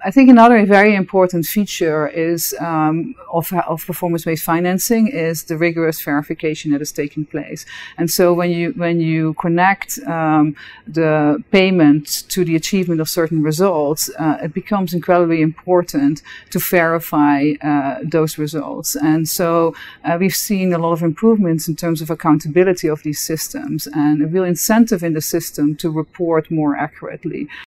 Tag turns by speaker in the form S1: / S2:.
S1: I think another very important feature is of performance-based financing is the rigorous verification that is taking place. And so when you connect the payment to the achievement of certain results, it becomes incredibly important to verify those results. And so we've seen a lot of improvements in terms of accountability of these systems and a real incentive in the system to report more accurately.